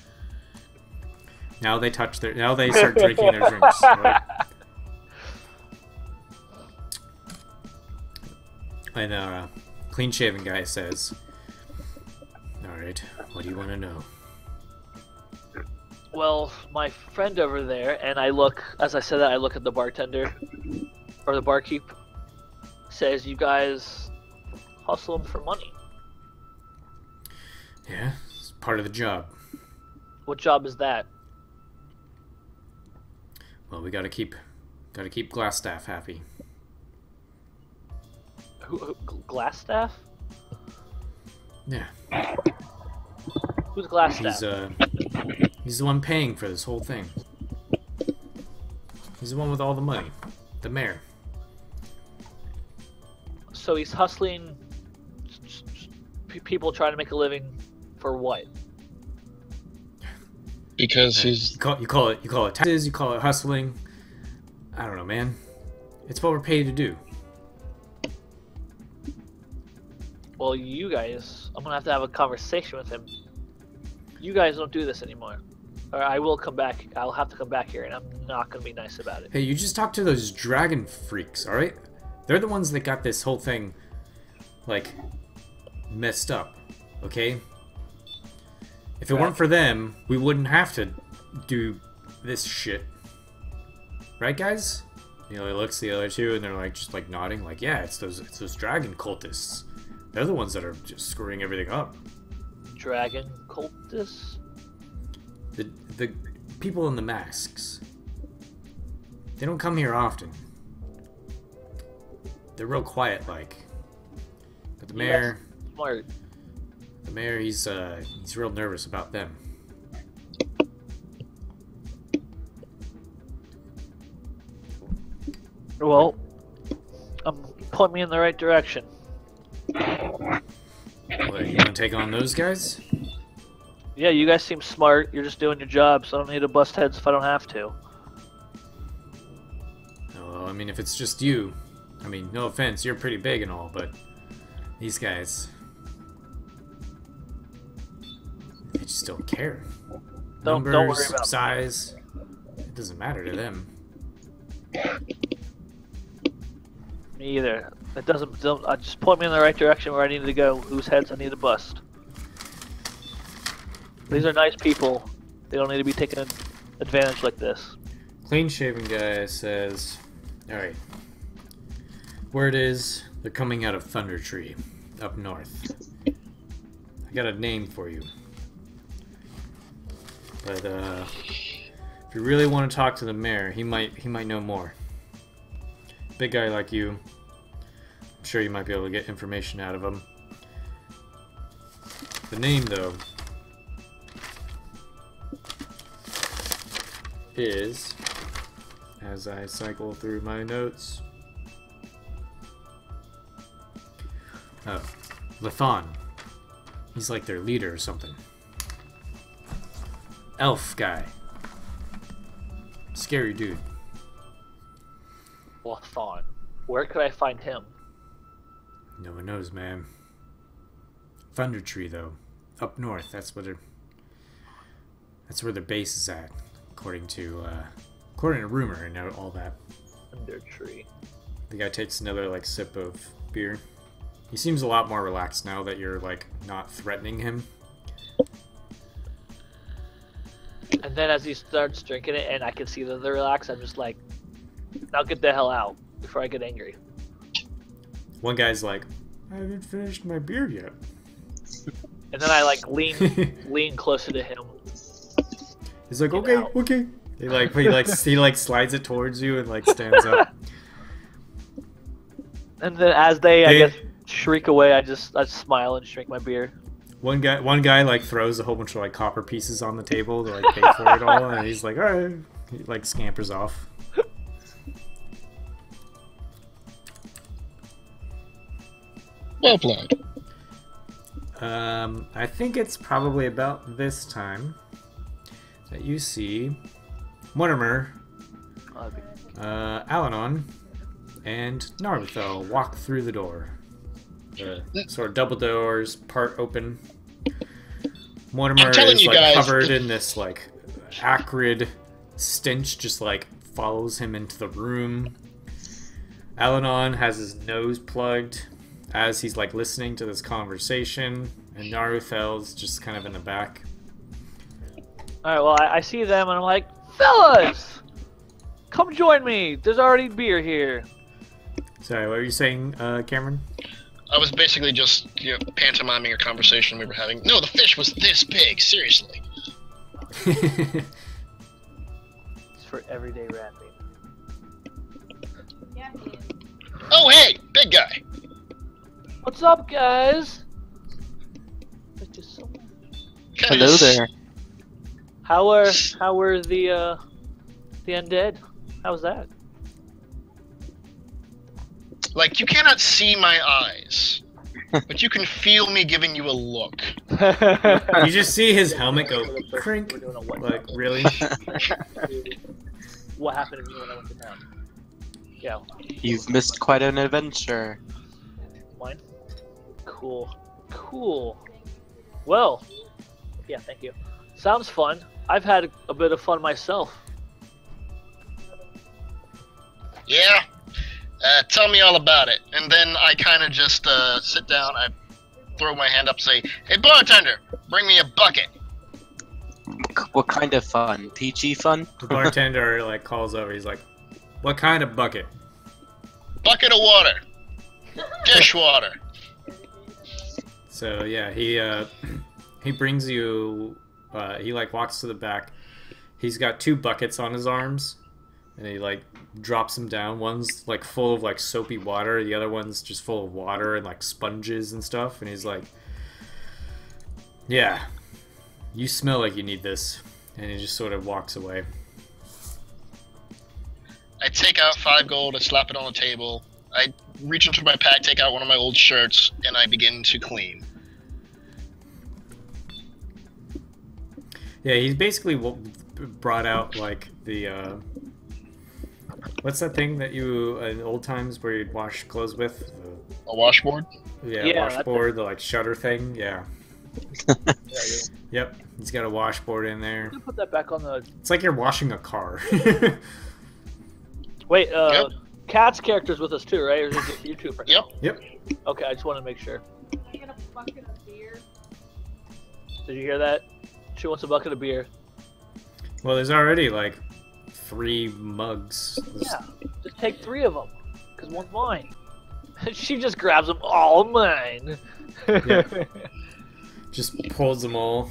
Now they touch their. Now they start drinking their drinks. Right? And uh, clean shaven guy says, "All right, what do you want to know?" Well, my friend over there, and I look, as I said that, I look at the bartender, or the barkeep, says you guys hustle him for money. Yeah, it's part of the job. What job is that? Well, we gotta keep, gotta keep Glassstaff happy. Who, who, Glassstaff? Yeah. Who's Glassstaff? He's uh, he's the one paying for this whole thing. He's the one with all the money, the mayor. So he's hustling people trying to make a living for what? Because he's you call, you call it you call it taxes, you call it hustling. I don't know, man. It's what we're paid to do. Well, you guys, I'm gonna have to have a conversation with him. You guys don't do this anymore, or I will come back. I'll have to come back here, and I'm not gonna be nice about it. Hey, you just talk to those dragon freaks, all right? They're the ones that got this whole thing, like, messed up. Okay. If it Right. weren't for them, we wouldn't have to do this shit. Right, guys? You know, he looks at the other two, and they're like, just like nodding, like, yeah, it's those, it's those dragon cultists. They're the ones that are just screwing everything up. Dragon cultists? The the people in the masks. They don't come here often. They're real quiet, like. But the You mayor, guys smart. the mayor, he's uh, he's real nervous about them. Well, um, point me in the right direction. What, you want to take on those guys? Yeah, you guys seem smart. You're just doing your job, so I don't need to bust heads if I don't have to. Well, I mean, if it's just you, I mean, no offense, you're pretty big and all, but these guys, they just don't care. Don't- Numbers, don't worry about me. size, it doesn't matter to them. Me either. It doesn't. Don't, uh, just point me in the right direction where I need to go. Whose heads I need to bust. These are nice people. They don't need to be taken advantage like this. Clean-shaven guy says, alright, word is they're coming out of Thunder Tree, up north. I got a name for you. But, uh, if you really want to talk to the mayor, he might, he might know more. Big guy like you, I'm sure you might be able to get information out of him. The name, though, is, as I cycle through my notes, oh, Lathon. He's like their leader or something. Elf guy. Scary dude. Lathon. Where could I find him? No one knows, man. Thunder Tree, though. Up north, that's where they're... That's where their base is at, according to, uh... according to rumor and all that. Thunder Tree. The guy takes another, like, sip of beer. He seems a lot more relaxed now that you're, like, not threatening him. And then as he starts drinking it and I can see that they're relaxed, I'm just like, now get the hell out before I get angry. One guy's like, I haven't finished my beer yet. And then I like lean lean closer to him. He's like, Get okay, out. okay. He like he like he like slides it towards you and like stands up. And then as they, I They- guess, shriek away, I just I smile and drink my beer. One guy one guy like throws a whole bunch of like copper pieces on the table to like pay for it all, and he's like, all right. He like scampers off. Well played. Um, I think it's probably about this time that you see Mortimer, Uh, uh, Allanon, and Naruthel walk through the door. The sort of double doors, part open. Mortimer I'm telling is you like guys- covered in this like acrid stench, just like follows him into the room. Allanon has his nose plugged as he's like listening to this conversation, and Naruthel's just kind of in the back. Alright, well, I, I see them and I'm like, fellas! Come join me! There's already beer here. Sorry, what were you saying, uh, Cameron? I was basically just, you know, pantomiming a conversation we were having. No, the fish was this big, seriously. It's for everyday rapping. Oh, hey, big guy. What's up, guys? Thank you so much. Kinda Hello just- there. How are how were the uh the undead? How was that? Like, you cannot see my eyes, but you can feel me giving you a look. You just see his helmet go crink. We're doing a one Like, really? What happened to me when I went to town? Yeah, You've missed quite an adventure. mine. Cool, cool. Well, yeah, thank you. Sounds fun. I've had a bit of fun myself. Yeah? Uh, tell me all about it. And then I kind of just uh, sit down, I throw my hand up, say, hey, bartender, bring me a bucket. What kind of fun? Peachy fun? The bartender like calls over. He's like, "What kind of bucket?" Bucket of water. Dishwater. So yeah, he uh, he brings you. Uh, he like walks to the back. He's got two buckets on his arms, and he like drops them down. One's like full of like soapy water. The other one's just full of water and like sponges and stuff. And he's like, "Yeah, you smell like you need this." And he just sort of walks away. I take out five gold, I slap it on the table. I reach into my pack, take out one of my old shirts, and I begin to clean. Yeah, he's basically w- brought out like the uh, what's that thing that you in old times where you'd wash clothes with? A washboard? The, yeah, Yeah, that's washboard, the like shutter thing. Yeah. Yeah, you Yep, he's got a washboard in there. can put that back on the. It's like you're washing a car. Wait, uh, Yep. Cat's character's with us too, right? Or is it just you two for Yep. now? Yep. Okay, I just want to make sure. I get a bucket of beer. Did you hear that? She wants a bucket of beer. Well, there's already like three mugs. There's- Yeah, just take three of them, cause one's mine. She just grabs them all mine. Yeah. Just pulls them all.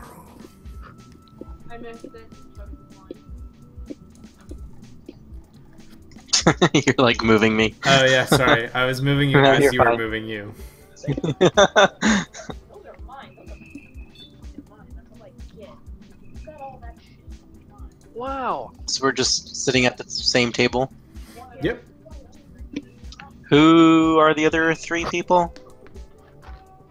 I missed it. You're like moving me. Oh yeah, sorry. I was moving you No, as you're you were fine. moving you. Those are mine. Those are fucking mine. That's all I get. You got all that shit. Mine. Wow. So we're just sitting at the same table. Yep. Who are the other three people?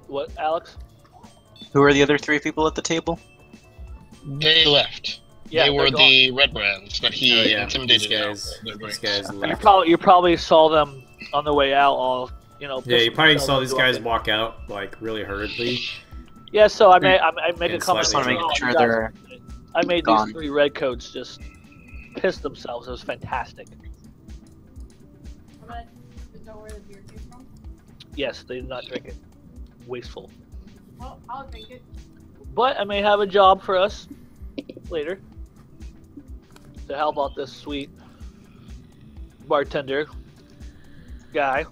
What, Alex? Who are the other three people at the table? They left. Yeah, they were they're the red brands that he Oh, yeah. intimidated. These out. guys, They're going these guys south. You left. probably you probably saw them on the way out. All you know. Yeah, you pissing probably themselves saw these into guys it. walk out like really hurriedly. Yeah, so I made I, I make a And comment. Just want to slightly make oh, sure you guys- they're I made gone. these three redcoats just piss themselves. It was fantastic. But is that where the beer came from? Yes, they did not drink it. Wasteful. Well, I'll drink it. But I may have a job for us later to help out this sweet bartender guy.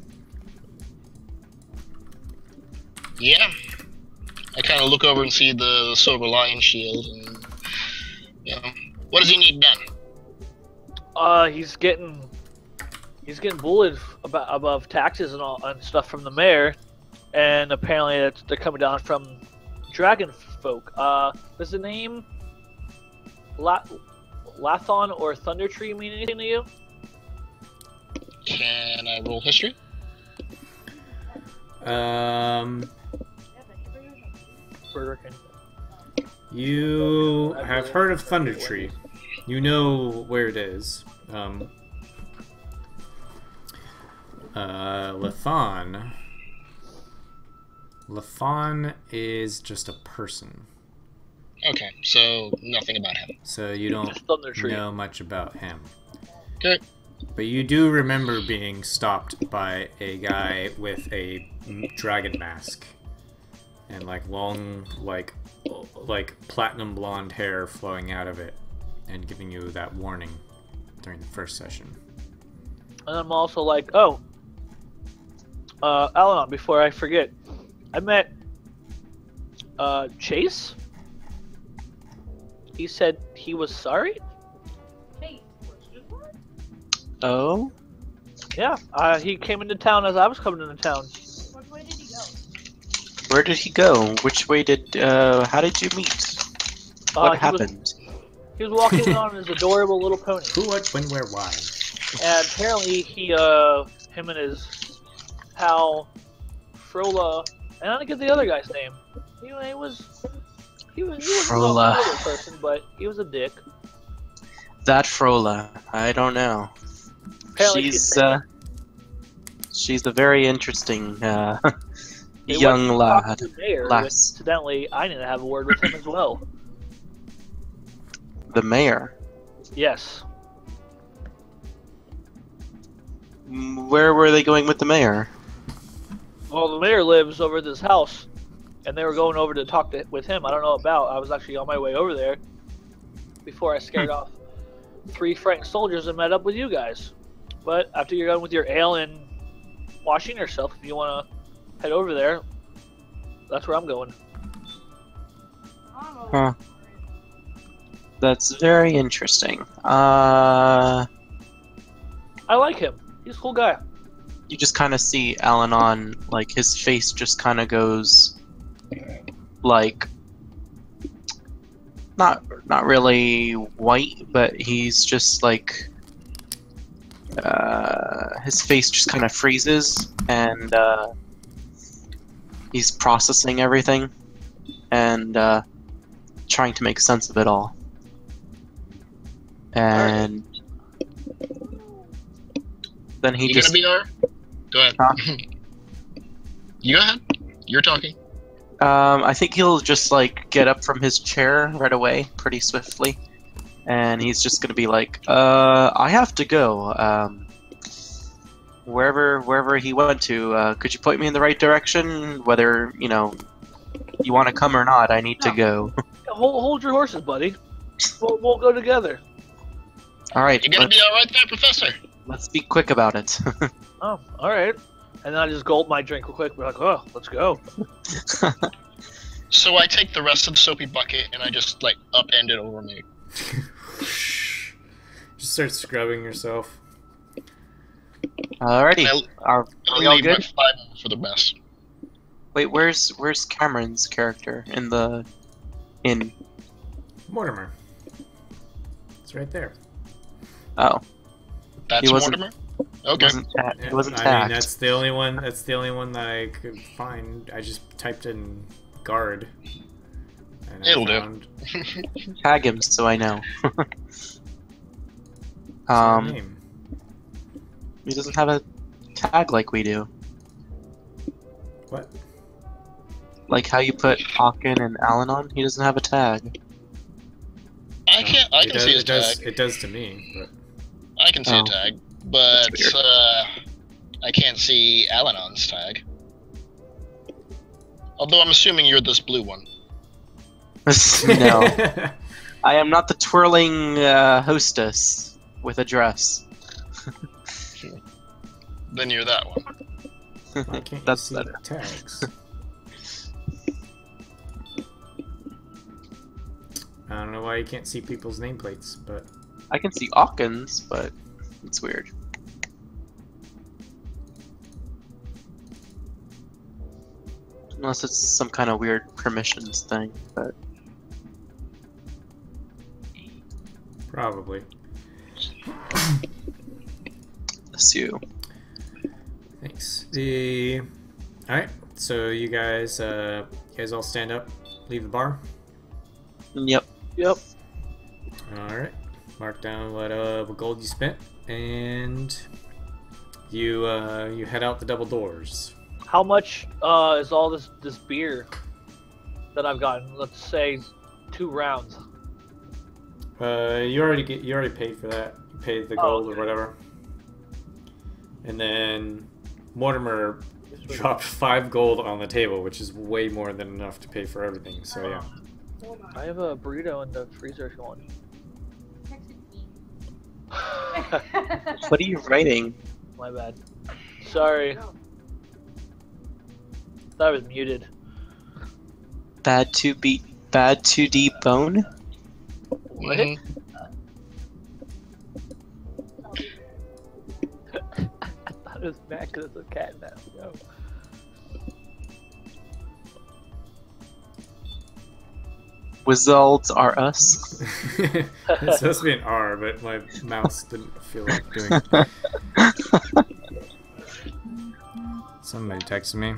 Yeah. I kind of look over and see the, the silver lion shield. And, you know, what does he need done? Uh, he's getting he's getting bullied about above taxes and all and stuff from the mayor, and apparently it's, they're coming down from dragon folk. Uh, does the name La- Lathon or Thunder Tree mean anything to you? Can I roll history? Um, Burger King. you have heard of Thunder Tree. You know where it is. Um, uh, Lathon. Lathon is just a person, Okay, so nothing about him. so you don't Just Thunder Tree. know much about him. Okay. But you do remember being stopped by a guy with a m- dragon mask and like long, like, like platinum blonde hair flowing out of it, and giving you that warning during the first session. And I'm also like, oh, uh, Allanon, before I forget, I met uh, Chase. He said he was sorry. Hey, what's your word? Oh? Yeah, uh, he came into town as I was coming into town. Which way did he go? Where did he go? Which way did, uh, how did you meet? Uh, What he happened? Was, he was walking on his adorable little pony, Who, what, when, where, why? and apparently he, uh, him and his pal Frola, and I don't get the other guy's name. He, he was, he was, he was Frola. a good person, but he was a dick. That Frola. I don't know. Apparently she's, she's- uh, she's a very interesting, uh, They young went to talk lad. to the mayor, lass. which, incidentally, I need to have a word with him as well. The mayor. Yes. Mm, Where were they going with the mayor? Well, the mayor lives over at this house, and they were going over to talk to, with him. I don't know about. I was actually on my way over there before I scared off three frightened soldiers and met up with you guys. But after you're done with your ale and washing yourself, if you want to head over there, that's where I'm going. I don't know. Huh. That's very interesting. Uh, I like him. He's a cool guy. you just kind of see Allanon, like his face just kind of goes, like, not not really white, but he's just like, uh, his face just kind of freezes, and uh, he's processing everything, and uh, trying to make sense of it all. And then he You just gonna be our? Go ahead. Huh? You go ahead. You're talking. Um, I think he'll just like get up from his chair right away, pretty swiftly, and he's just gonna be like, "Uh, I have to go. Um, wherever wherever he went to, uh, could you point me in the right direction? Whether you know you want to come or not, I need to go." Hold, hold your horses, buddy. We'll, we'll go together. All right, You gonna let's, be all right there, Professor? let's be quick about it. Oh, all right. And then I just gulp my drink real quick. We're like, oh, let's go. So I take the rest of the soapy bucket and I just like upend it over me. Just start scrubbing yourself. Alrighty, I- are, are I'll we all leave my good? five for the best. Wait, where's where's Cameron's character in the inn? Mortimer. It's right there. Oh, That's He wasn't- Mortimer. It Okay. wasn't, ta- it wasn't I tagged. mean, that's the only one. That's the only one that I could find. I just typed in guard. And I It'll do. found Tag him so I know. his um, name. he doesn't have a tag like we do. What? Like how you put Aukan and Allanon, he doesn't have a tag. I can't. I It can does, see his it does, tag. It does to me, but I can see Oh. a tag, but That's weird. uh, I can't see Allanon's tag. Although I'm assuming you're this blue one. No, I am not the twirling uh, hostess with a dress. Then you're that one. Why can't you That's see better. tags? I don't know why you can't see people's nameplates, but I can see Aukan's, but it's weird. Unless it's some kind of weird permissions thing, but probably. that's you. Thanks. The all right. So you guys, uh, you guys all stand up, leave the bar. Yep. Yep. All right. Mark down what uh what gold you spent, and you uh you head out the double doors. How much uh, is all this this beer that I've gotten? Let's say two rounds. Uh, you already get you already paid for that. You paid the Oh, gold okay. or whatever. And then Mortimer dropped five gold on the table, which is way more than enough to pay for everything. So yeah. I have a burrito in the freezer if you want. What are you writing? My bad. Sorry. Thought I was muted. Bad to beat. Bad to D bone. What? Mhm. I thought it was Mac because it's a cat now. No. Results are us. It's supposed to be an R, but my mouse didn't feel like doing it. Somebody texted me.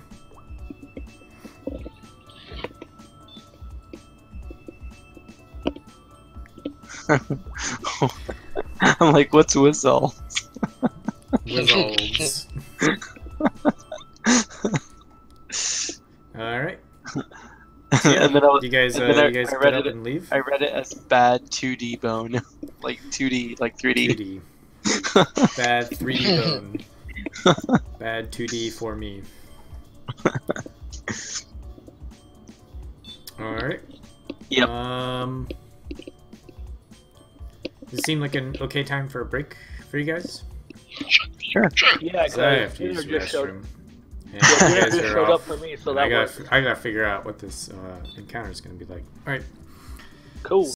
I'm like, what's whistle? Results. All right. And then I was, You guys, uh, and then I- you guys I get read up it- and leave. I read it as bad two D bone, like two D, like three two D. D. Bad three D bone. Bad two D for me. Alright. Yep. Um, does it seem like an okay time for a break for you guys? Sure. Sure. Yeah, Because I have because to use dinner the just showed, restroom. And yeah, you dinner guys just are showed up off. for me, so And that I works. gotta, I gotta figure out what this uh, encounter is gonna be like. Alright. Cool.